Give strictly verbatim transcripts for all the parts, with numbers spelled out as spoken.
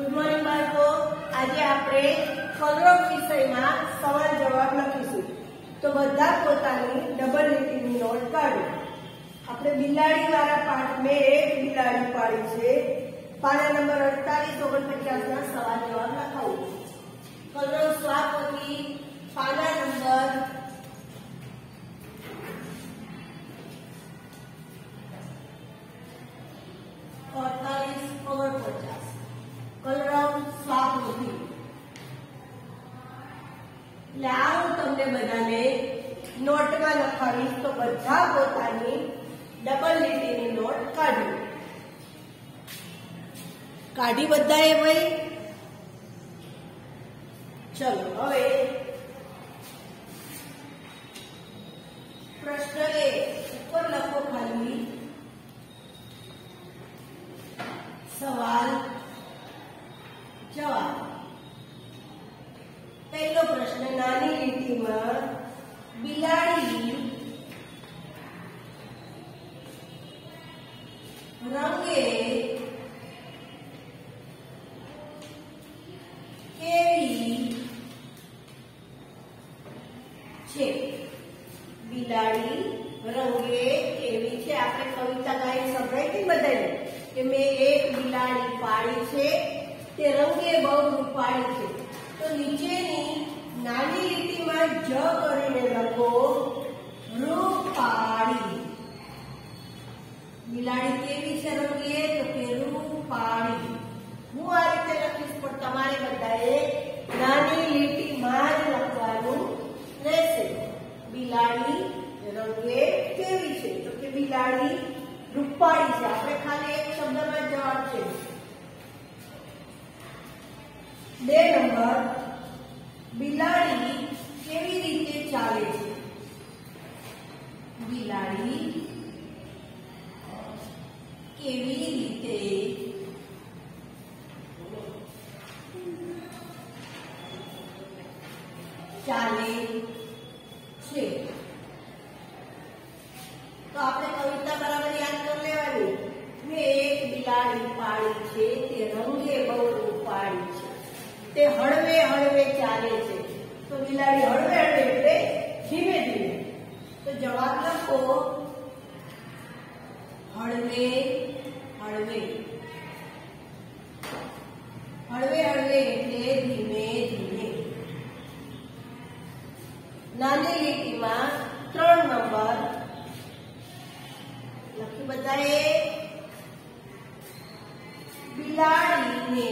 Good morning बाळको। आज आपणे कलरव विषयमां सवाल जवाब लखीशुं। तो बधा पोतानी डबल લીટીની નોટ કાઢો। આપણે બિલાડી વાળા પાઠ में एक બિલાડી પાડી છે। પાના નંબર અડતાલીસ ઓગણપચાસ ના સવાલ જવાબ લખાવું। કલરવ સ્વાપોથી પાના નંબર अड़तालीस ओगणपचास कलरव स्वापोथी એટલે આ હું તમને બધાને નોટમાં લખાવીશ। તો બધા પોતાની ડબલ લીટીની નોટ કાઢો। કાઢી બધાએ ભાઈ? ચલો હવે પ્રશ્ન એ ઉપર લખો ખાલી सवाल जवाब। पहलो प्रश्न नानी लीटी में बिलाड़ी रंगे केवी छे। बिलाड़ी रंगे केवी छे। आपणे कविता गाई संभळाई थी बधाने कि मैं एक बिलाड़ी पाड़ी छे ते रंगे बहु रूपाड़ी छे। तो नीचेनी नानी लीटी में ज करीने लखो रूपाड़ी। बिलाड़ी केवी छे रंगे? तो के रूपाड़ी। हूँ आ रीते लखीश पण तमारे बधाए नानी लीटी में ज लखवानुं रहेशे। बिलाड़ी रंगे केवी छे? तो के बिलाड़ी रूपाड़ी छे। आपणे खाली एक शब्द में जवाब छे। बे नंबर बिलाड़ी केवी रीते चाले छे? बिलाड़ी केवी रीते चाले छे? तो आपणे कविता बराबर याद कर लेवानी। मैं एक बिलाड़ी पाड़ी छे ते रंगे बहु रूपाड़ी छे ते हळवे हळवे चाले छे। तो बिलाड़ी हळवे हळवे એટલે ધીમે ધીમે। તો જવાબ લખો हळवे हळवे। हळवे हळवे એટલે ધીમે ધીમે। નાની લીટીમાં ત્રણ નંબર लखी बताए बिलाड़ी ने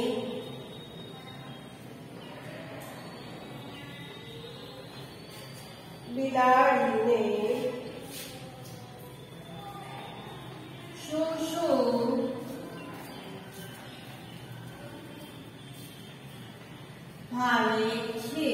बिलाड़ी ने शू शू भावे छे।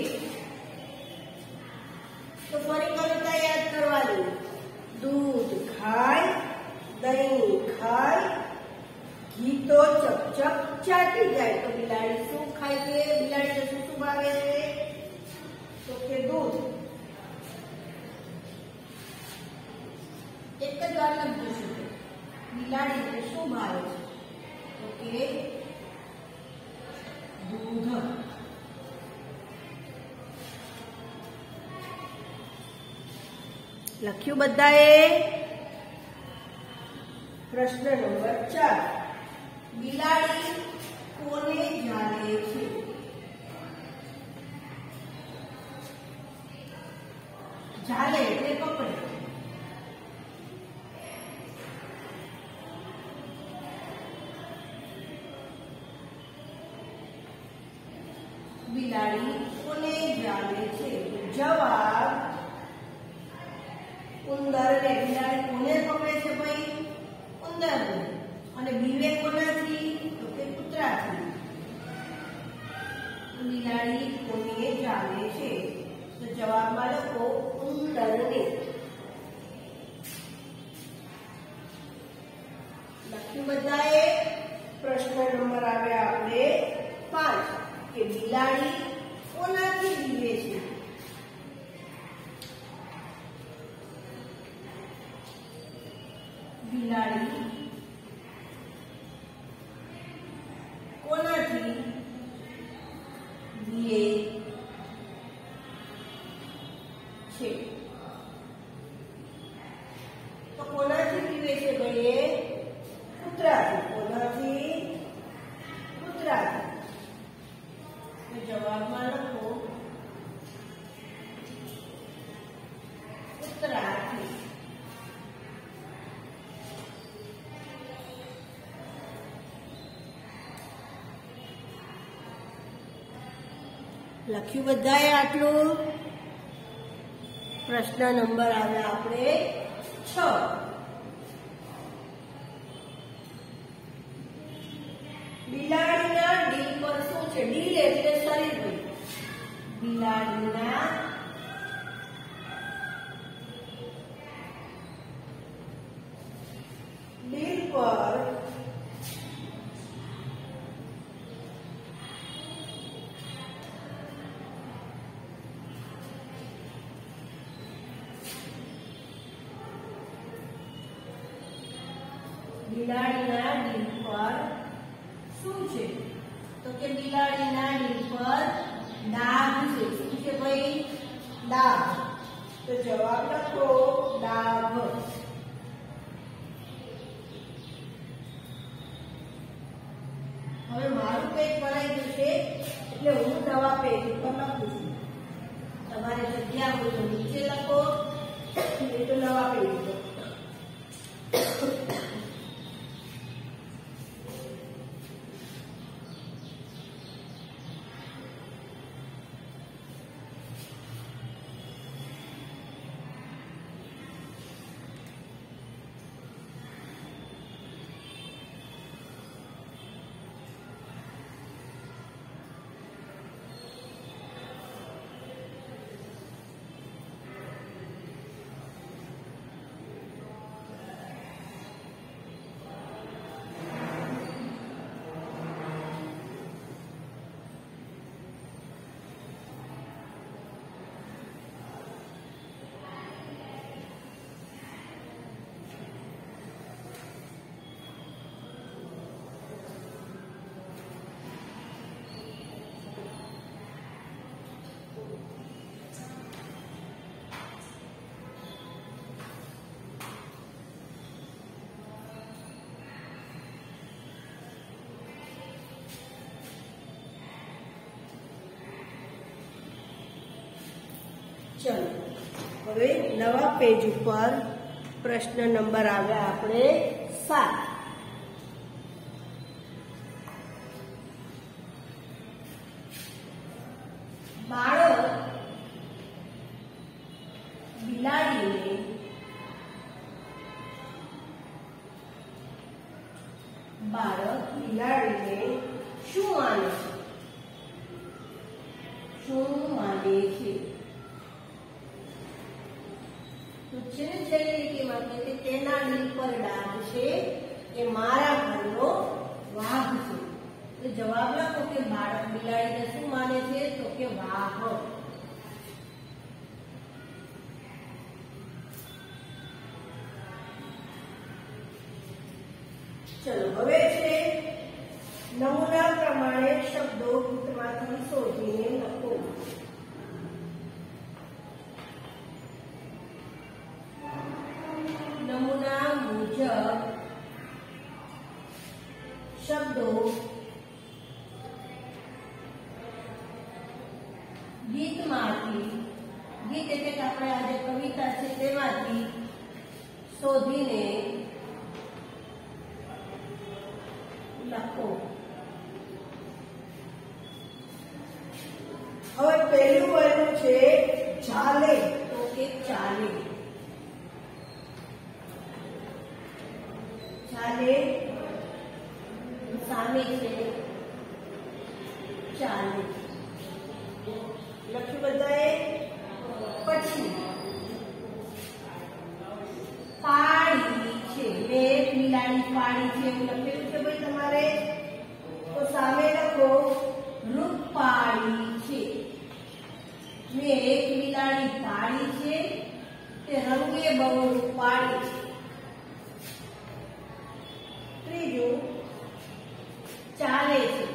तो फरी कविता याद करवानी। दूध खाय दही खाय घी तो चपचप चाटी जाए। तो बिलाड़ी शू खाय छे? बिलाड़ी ने शू शू भावे छे? तो के दूध। एक ज वार लखजो छे बिलाड़ी ने शू भावे छे? तो के दूध। लख्यू बधाए? प्रश्न नंबर चार बिलाड़ी कोने जाले छे? जाले એટલે પકડે। बिलाड़ी कोने जाले छे? जवाब उंदर ने। बिलाड़ी कोने पकड़े छे भाई? उंदर ने। અને બીવે કોનાથી? તો કે કૂતરાથી। बिलाड़ी कोने जाले छे? तो જવાબમાં લખો ઉંદરને। લખ્યું બધાએ? પ્રશ્ન નંબર આવ્યા આપણે પાંચ કે બિલાડી કોનાથી બીવે છે? बिलाड़ी कोनाथी લખ્યું બધાએ આટલું? પ્રશ્ન નંબર આવે આપણે છ. બિલાડીના ડીલ પર શું છે? ડીલ એટલે શરીર હોય. બિલાડીના ડીલ પર બિલાડીના ડીલ પર શું છે? તો કે બિલાડીના ડીલ પર ડાઘ છે. શું છે ભાઈ? ડાઘ. તો જવાબ લખો ડાઘ. હવે મારું પેજ ભરાઈ ગયું છે એટલે હું નવા પેજ ઉપર લખું છું. તમારે જગ્યા હોય તો નીચે લખો, એ તો નવા પેજ ઉપર. ચલો હવે નવા પેજ ઉપર પ્રશ્ન નંબર આવ્યા આપણે સાત. બાળક બિલાડીને બાળક બિલાડીને શું માને છે? શું માને છે? તેના ડીલ પર ડાઘ છે એ મારા ઘરનો વાઘ છે. તો જવાબ લખો કે બાળક બિલાડીને શું માને છે? તો કે વાઘ. ચલો હવે છે નમૂના પ્રમાણે શબ્દો ગીતમાંથી શોધીને લખો. નમૂના મુજબ શબ્દો ગીતમાંથી, ગીત એટલે કે આપણે આજે કવિતા છે તેમાંથી શોધીને લખો. હવે પહેલું બન્યું છે ચાલે. તો કે ચાલે. ચાલે સામે છે ચાલે. લખ્યું બધાએ? પછી પાડી છે. મેં બિલાડી પાડી છે એવું લખેલું છે ભાઈ તમારે. તો સામે લખો રૂપાળી છે. મેં એક બિલાડી પાડી છે તે રંગે બહુ રૂપાળી છે. ત્રીજું ચાલે છે.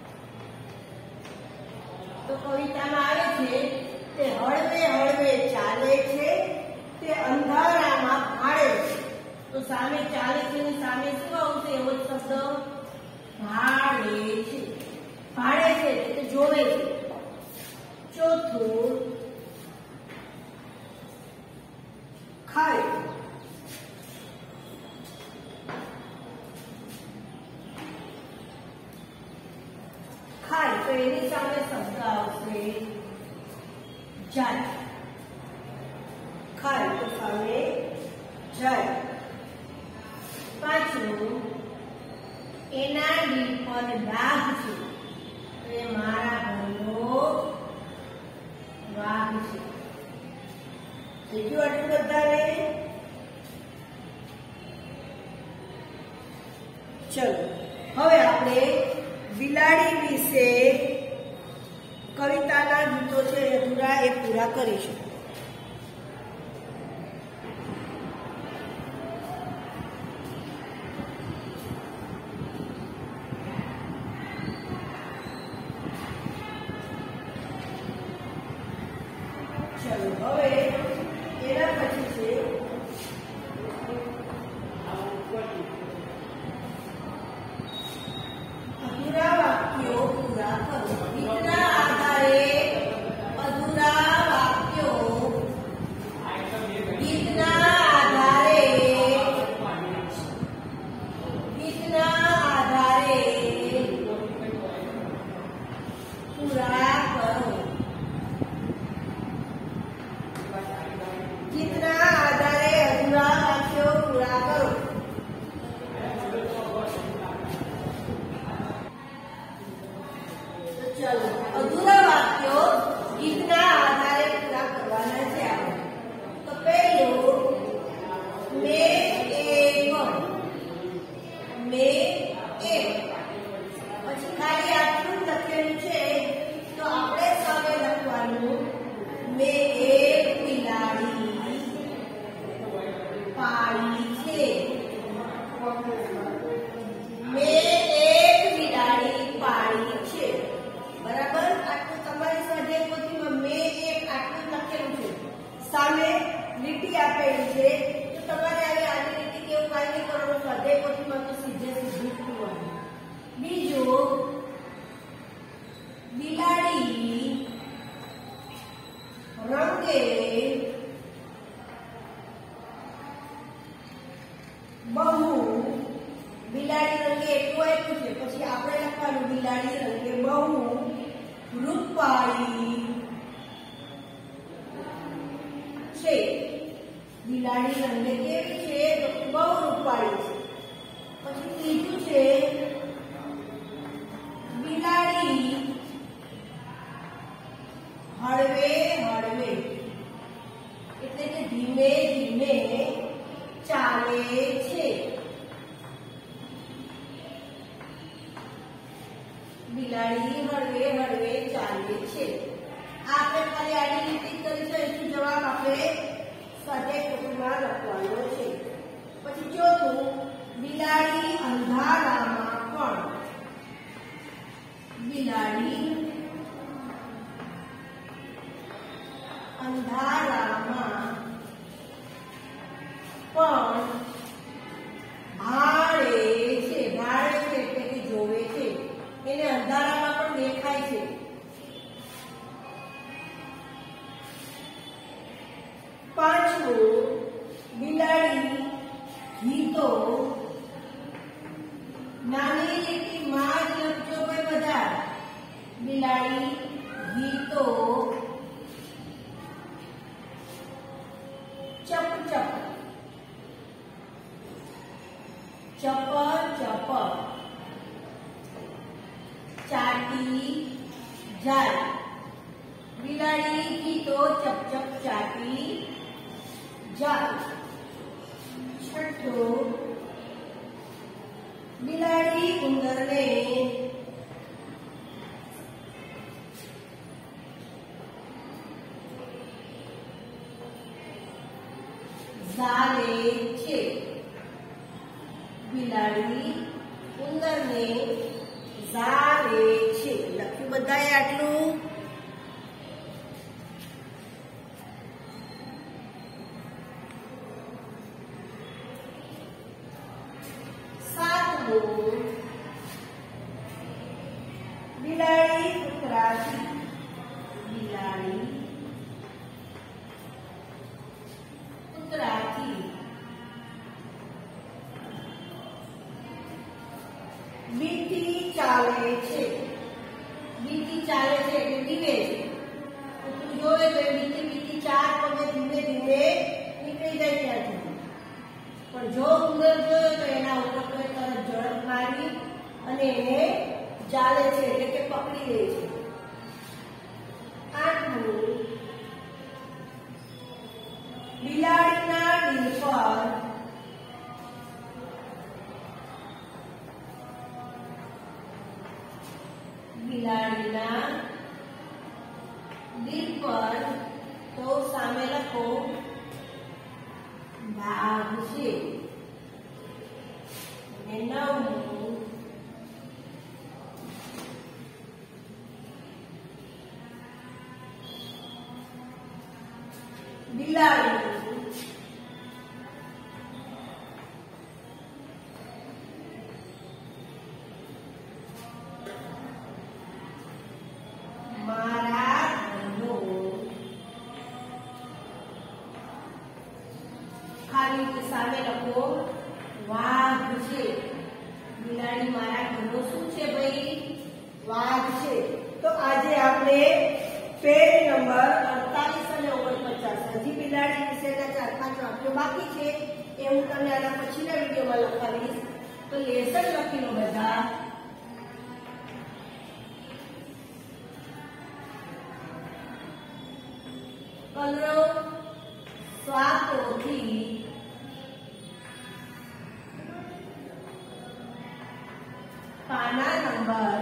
તો કવિતામાં આવે છે તે હળવે હળવે ચાલે છે તે અંધારામાં ભાળે છે. તો સામે ચાલે છે ને સામે શું આવશે? એવો જ શબ્દ ભાળે છે. ભાળે છે એટલે જોવે છે. ચોથું ખાય. ખાય તો એની સામે શબ્દ આવશે જાય. ખાય તો સામે જાય. પાછું એના દિલ પર ડાઘ છે એ મારા ઘરનો વાઘ છે. બીજું આટલું બધાને ચલો હવે આપણે બિલાડી વિશે કવિતાના ગીતો છે અધૂરા એ પૂરા કરીશું. ચલો હવે એના પછી છે અધૂરા વાક્યો પૂરા કરો. ગીતના આધારે અધૂરા વાક્યો ગીતના આધારે ગીતના આધારે પૂરા કરો. ગીતના આધારે અધૂરા વાક્યો પૂરા કરો. ચલો અધૂરા વાક્યો ગીતના આધારે પૂરા કરવાના છે. આપણે તો પહેલું મેં એક મેં એક પછી ખાલી આટલું લખેલું છે તો આપણે સામે લખવાનું મેં એક બિલાડી પાળી છે. મેં એક બિલાડી પાળી છે. બરાબર. આટલું તમારી સ્વાધ્યાય પોથીમાં મેં એક આટલું લખેલું છે, સામે લીટી આપેલી છે તો તમારે હવે આની લીટી કેવું કાંઈ નહીં કરવાનું. સ્વાધ્યાય પોથીમાં તો સીધે સીધું જ કરવાનું. બીજું બિલાડી રંગે બહુ બિલાડી રંગે એટલું આપ્યું છે પછી આપણે લખવાનું બિલાડી રંગે બહુ રૂપાળી છે. બિલાડી રંગે કેવી છે તો બહુ રૂપાળી છે. પછી ત્રીજું છે બિલાડી હળવે હળવે એટલે કે ધીમે ધીમે ચાલે છે. બિલાડી હળવે હળવે ચાલે છે. આ આપણે ખાલી આડી લીટી કરી છે એનો જવાબ આપણે સ્વાધ્યાય પોથીમાં લખવાનો છે. પછી ચોથું બિલાડી અંધારામાં પણ બિલાડી અંધારામાં પણ ભાળે છે. ભાળે છે એટલે કે જોવે છે. એને અંધારામાં પણ દેખાય છે. પાંચમું બિલાડી ગીતો નાની લીટીમાં જ લખજો ભાઈ બધા. બિલાડી ગીતો ચપ ચપ ચપ ચપ ચાટી જાય. બિલાડી ગીતો ચપ ચપ ચાટી જાય. છઠ્ઠું બિલાડી ઉંદરને ઝાલે છે. બિલાડી ઉંદરને ઝાલે છે. લખ્યું બધાએ આટલું? સાતમું બિલાડી કૂતરાથી બિલાડી કૂતરાથી વીંટી ચાલે છે. બીજી ચાલે છે એટલે ધીમે છે. તું જોવે તો બીજી બીજી ચાર પગે ધીમે ધીમે નીકળી જાય ત્યાંથી. પણ જો ઉંદર જોયો તો એના ઉપર તો તરત ઝડપ મારી અને એને ચાલે છે એટલે કે પકડી લે છે. આઠમું, બિલાડીના ડીલ પર બિલાડીના ડીલ પર તો સામે લખો ભાગ છે. અને નવમું, બિલાડી મારા ઘરનો ખાલી સામે લખો વાઘ છે. બિલાડી મારા ઘરનો શું છે ભાઈ? વાઘ છે. તો આજે આપણે પેજ નંબર અડતાલીસ અને ઓગણપચાસ, હજી બિલાડી વિશેના ચાર પાંચ વાક્યો બાકી છે એ હું તમને આના પછીના વિડીયોમાં લખાવીશ. તો લેસન લખી લો બધા. કલરો સ્વાતોથી પાના નંબર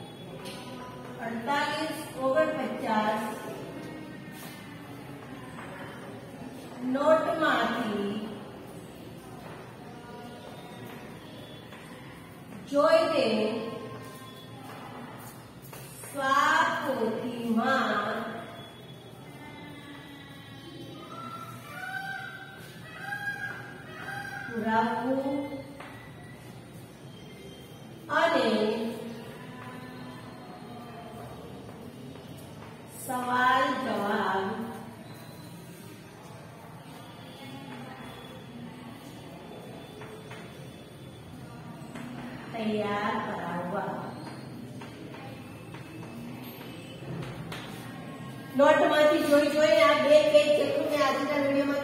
અડતાલીસ ઓગણપચાસ નોટમાંથી જોઈને સ્વાપોથીમાં પુરાવું અને સવાલ જવાબ તૈયાર કરાવવા. નોટમાંથી જોઈ જોઈને આ બે પેજ જેટલું મેં આજના વિડીયોમાં